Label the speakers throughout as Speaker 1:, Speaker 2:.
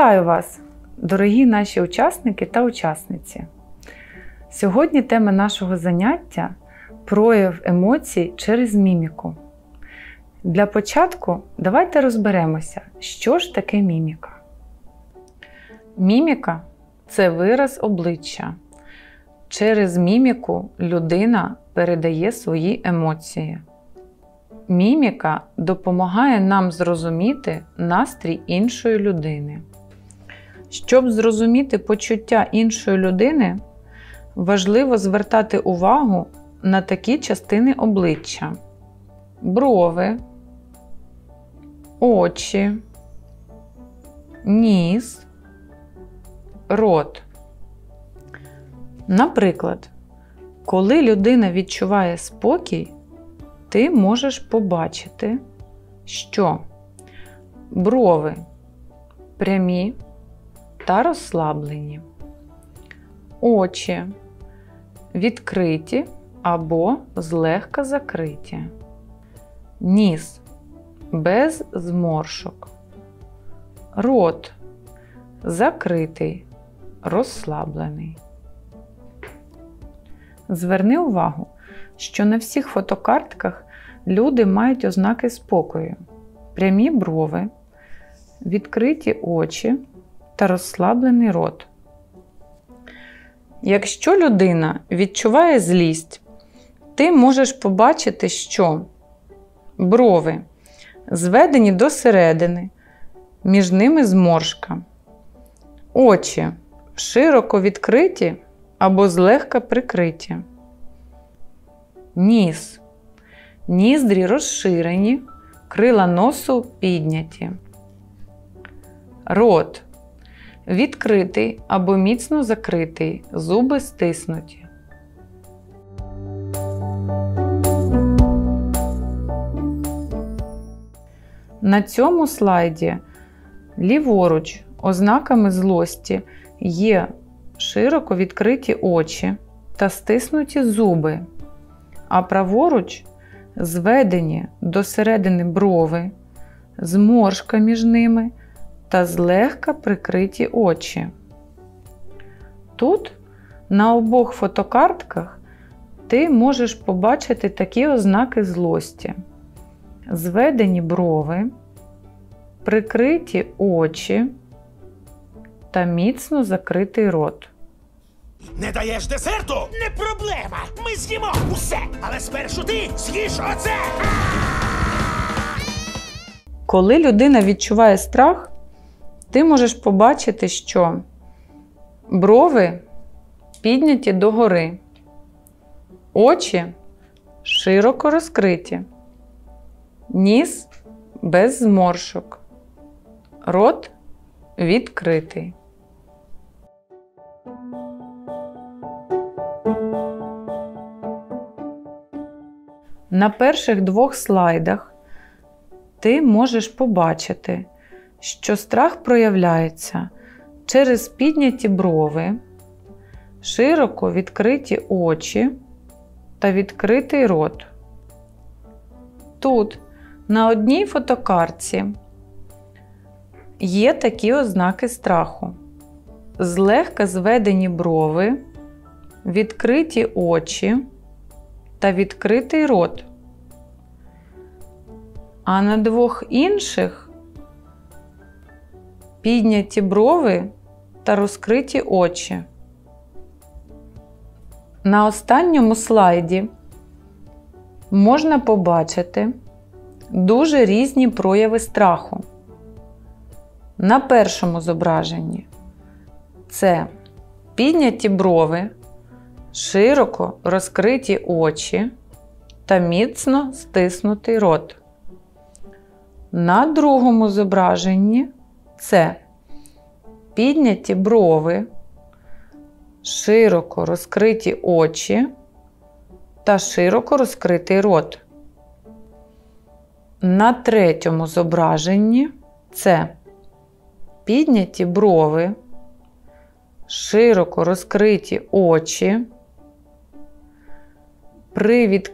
Speaker 1: Вітаю вас, дорогі наші учасники та учасниці! Сьогодні тема нашого заняття – прояв емоцій через міміку. Для початку давайте розберемося, що ж таке міміка. Міміка – це вираз обличчя. Через міміку людина передає свої емоції. Міміка допомагає нам зрозуміти настрій іншої людини. Щоб зрозуміти почуття іншої людини, важливо звертати увагу на такі частини обличчя: брови, очі, ніс, рот. Наприклад, коли людина відчуває спокій, ти можеш побачити, що брови прямі та розслаблені, очі відкриті або злегка закриті, ніс без зморшок, рот закритий, розслаблений. Зверни увагу, що на всіх фотокартках люди мають ознаки спокою: прямі брови, відкриті очі та розслаблений рот. Якщо людина відчуває злість, ти можеш побачити, що брови зведені до середини, між ними зморшка, очі широко відкриті або злегка прикриті, ніс, ніздрі розширені, крила носу підняті, рот відкритий або міцно закритий, зуби стиснуті. На цьому слайді ліворуч ознаками злості є широко відкриті очі та стиснуті зуби, а праворуч зведені до середини брови, зморшка між ними та злегка прикриті очі. Тут на обох фотокартках ти можеш побачити такі ознаки злості: зведені брови, прикриті очі та міцно закритий рот.
Speaker 2: Не даєш десерту? Не проблема! Ми з'їмо усе! Але спершу ти з'їш оце!
Speaker 1: Коли людина відчуває страх, ти можеш побачити, що брови підняті догори, очі широко розкриті, ніс без зморшок, рот відкритий. На перших двох слайдах ти можеш побачити, що страх проявляється через підняті брови, широко відкриті очі та відкритий рот. Тут на одній фотокартці є такі ознаки страху: злегка зведені брови, відкриті очі та відкритий рот. А на двох інших підняті брови та розкриті очі. На останньому слайді можна побачити дуже різні прояви страху. На першому зображенні це підняті брови, широко розкриті очі та міцно стиснутий рот. На другому зображенні це підняті брови, широко розкриті очі та широко розкритий рот. На третьому зображенні це підняті брови, широко розкриті очі,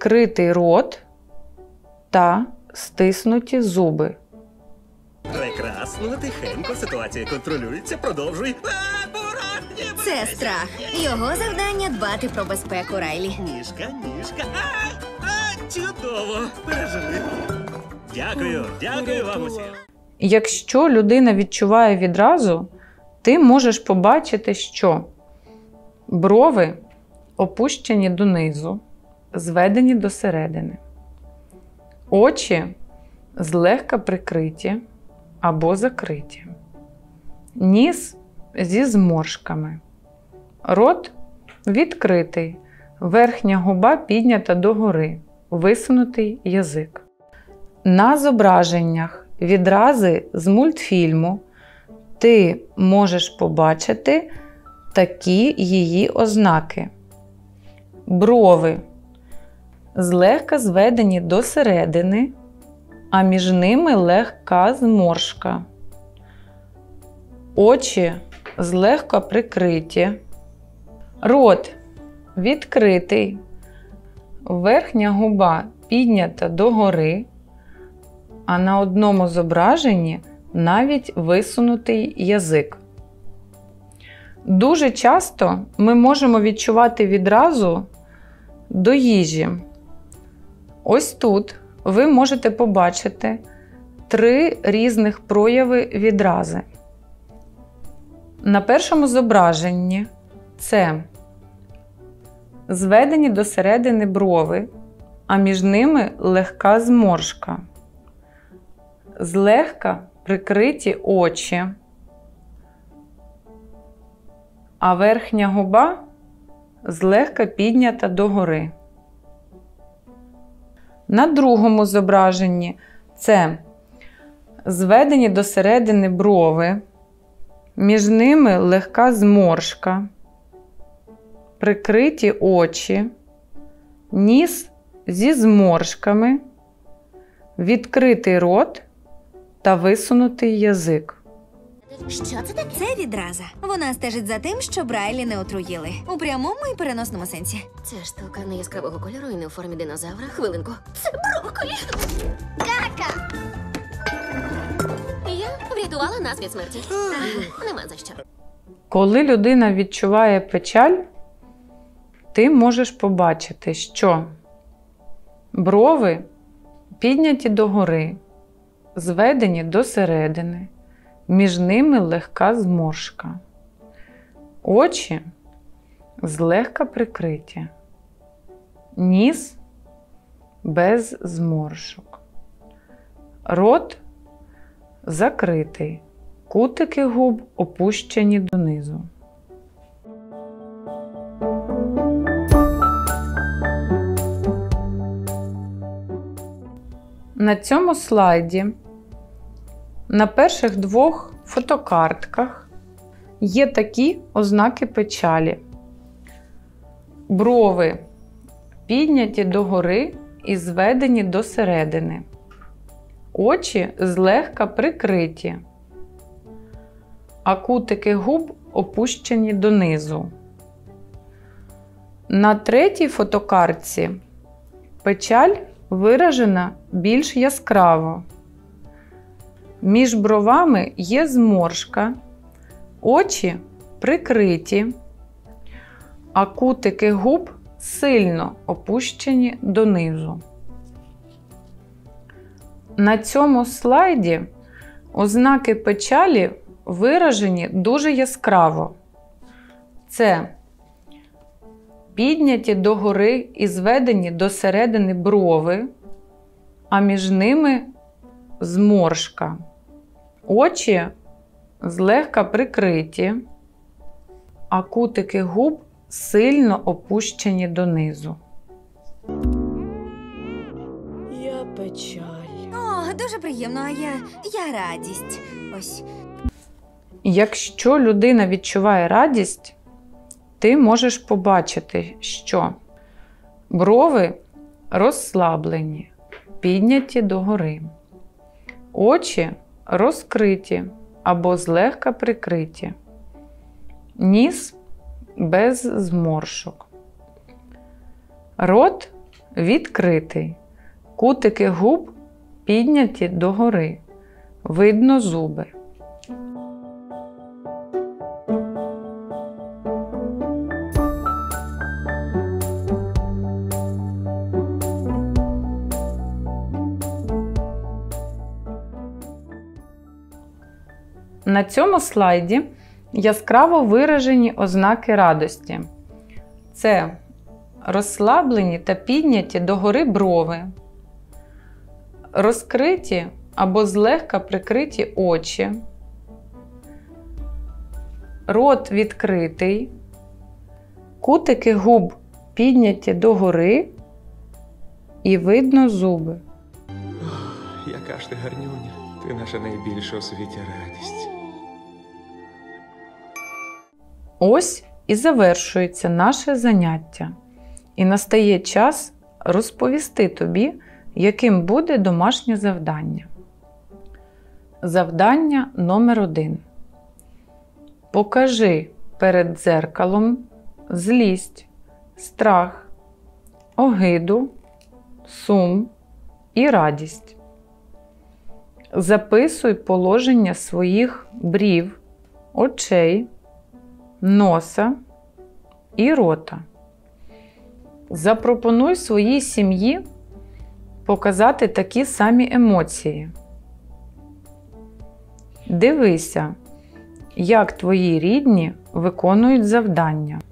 Speaker 1: привідкритий рот та стиснуті зуби.
Speaker 2: Прекрасно.
Speaker 3: Ясно, тихенько, ситуація контролюється, продовжуй.
Speaker 4: Це страх. Його завдання дбати про безпеку Райлі.
Speaker 3: Ніжка. Чудово, пережили. Дякую вам усім.
Speaker 1: Якщо людина відчуває відразу, ти можеш побачити, що брови опущені донизу, зведені до середини, очі злегка прикриті або закриті, ніс зі зморшками, рот відкритий, верхня губа піднята догори, висунутий язик. На зображеннях відрази з мультфільму ти можеш побачити такі її ознаки. Брови злегка зведені до середини, а між ними легка зморшка. Очі злегка прикриті. Рот відкритий. Верхня губа піднята догори, а на одному зображенні навіть висунутий язик. Дуже часто ми можемо відчувати відразу до їжі. Ось тут ви можете побачити 3 різних прояви відрази. На першому зображенні це зведені до середини брови, а між ними легка зморшка. Злегка прикриті очі, а верхня губа злегка піднята догори. На другому зображенні це зведені до середини брови, між ними легка зморшка, прикриті очі, ніс зі зморшками, відкритий рот та висунутий язик.
Speaker 4: Що це таке? Це відраза. Вона стежить за тим, щоб Райлі не отруїли. У прямому і переносному сенсі.
Speaker 5: Ця штука не яскравого кольору і не у формі динозавра. Хвилинку. Це брокколі! Кака! Я врятувала нас від смерті. Нема за що.
Speaker 1: Коли людина відчуває печаль, ти можеш побачити, що брови підняті догори, зведені до середини, між ними легка зморшка. Очі злегка прикриті. Ніс без зморшок. Рот закритий. Кутики губ опущені донизу. На цьому слайді на перших 2 фотокартках є такі ознаки печалі. Брови підняті догори і зведені до середини. Очі злегка прикриті, а кутики губ опущені донизу. На третій фотокартці печаль виражена більш яскраво. Між бровами є зморшка, очі прикриті, а кутики губ сильно опущені донизу. На цьому слайді ознаки печалі виражені дуже яскраво. Це підняті догори і зведені до середини брови, а між ними зморшка. Очі злегка прикриті, а кутики губ сильно опущені донизу.
Speaker 6: Я печаль.
Speaker 4: О, дуже приємно, а я радість. Ось.
Speaker 1: Якщо людина відчуває радість, ти можеш побачити, що брови розслаблені, підняті догори, очі розкриті або злегка прикриті, ніс без зморшок, рот відкритий, кутики губ підняті догори, видно зуби. На цьому слайді яскраво виражені ознаки радості. Це розслаблені та підняті догори брови, розкриті або злегка прикриті очі, рот відкритий, кутики губ підняті догори і видно зуби.
Speaker 7: Яка ж ти гарнюня, ти наша найбільша у світі радість.
Speaker 1: Ось і завершується наше заняття. І настає час розповісти тобі, яким буде домашнє завдання. Завдання номер 1. Покажи перед дзеркалом злість, страх, огиду, сум і радість. Записуй положення своїх брів, очей, носа і рота. Запропонуй своїй сім'ї показати такі самі емоції. Дивися, як твої рідні виконують завдання.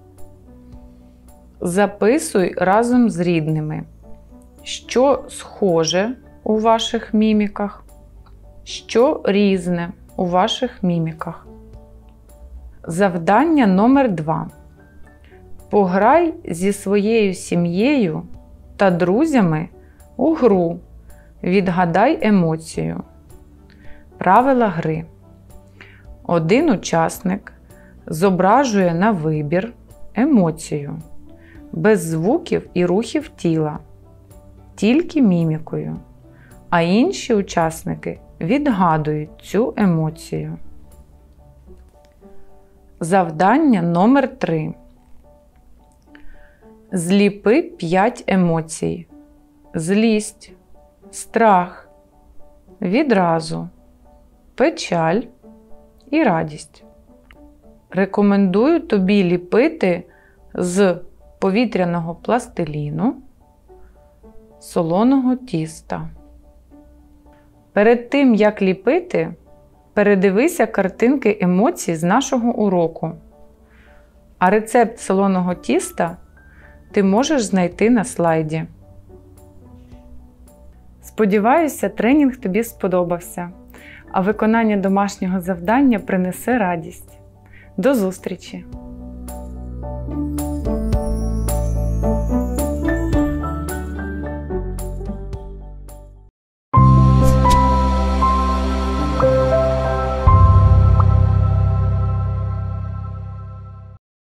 Speaker 1: Записуй разом з рідними, що схоже у ваших міміках, що різне у ваших міміках. Завдання номер 2. Пограй зі своєю сім'єю та друзями у гру «Відгадай емоцію». Правила гри. Один учасник зображує на вибір емоцію, без звуків і рухів тіла, тільки мімікою, а інші учасники відгадують цю емоцію. Завдання номер 3. Зліпи 5 емоцій. Злість, страх, відразу, печаль і радість. Рекомендую тобі ліпити з повітряного пластиліну, солоного тіста. Перед тим, як ліпити, передивися картинки емоцій з нашого уроку. А рецепт солоного тіста ти можеш знайти на слайді. Сподіваюся, тренінг тобі сподобався, а виконання домашнього завдання принесе радість. До зустрічі!